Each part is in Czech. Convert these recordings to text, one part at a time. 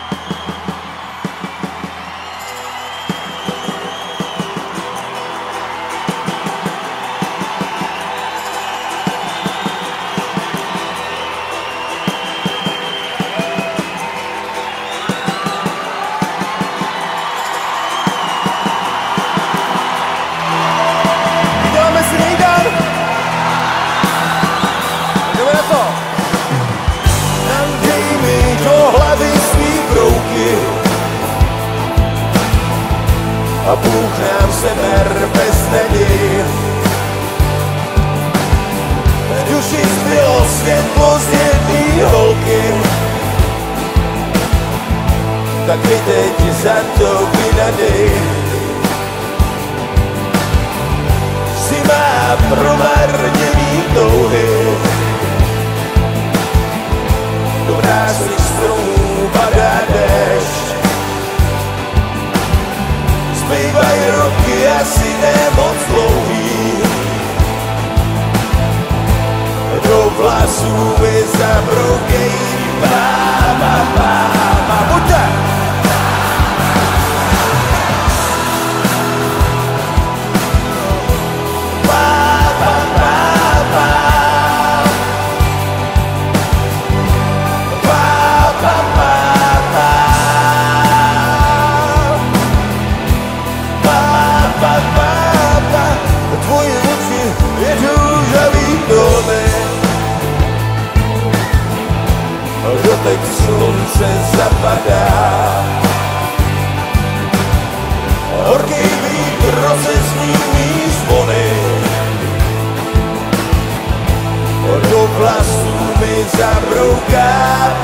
A Bůh nám seber bez naději. V duši zbylo světlo z jedný holky, tak mi teď za to vynadej. Si má promarněný touhy, do vrásných stromů padá déšť. Zbývají roky asi nemoc dlouhý, do vlasů mi zabroukejí buďte! Tvoje oči je růžavý domek, dotek slunce zapadá. Horký vítr rozezní mý zvony, do vlasů mi zabrouká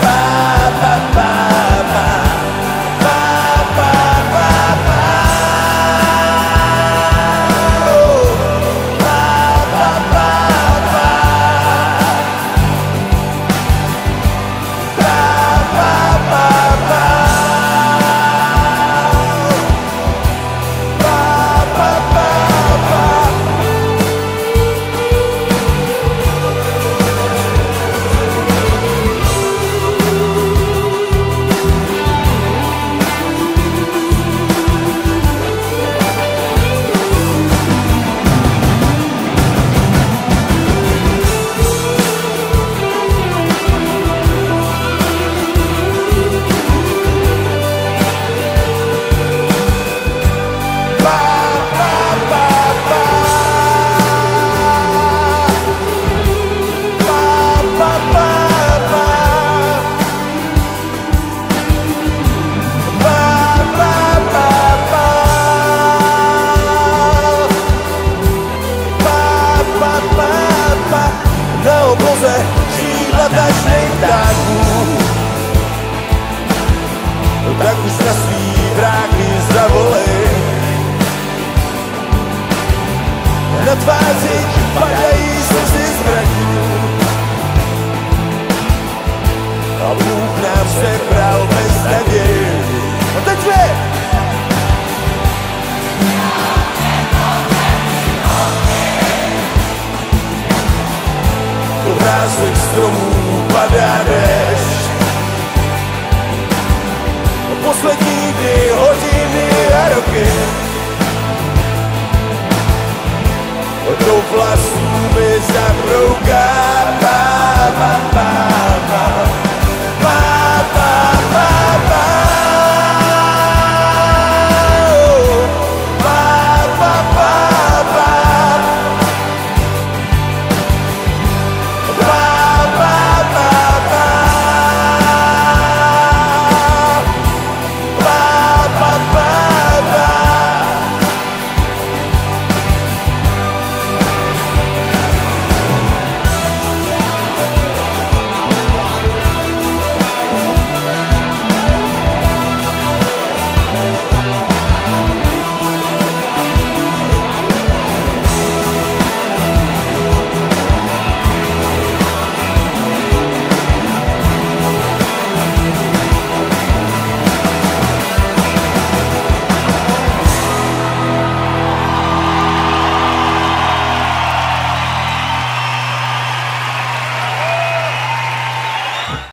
na obloze křídla tažnej ptáků, tak už na svý vráky zavolej. Na tváři padají slzy z mraků a Bůh nám sebral bez naději. A teď vy! Do vrásek stromů padá déšť, poslední dny, hodiny a roky, do vlasů mi zabrouká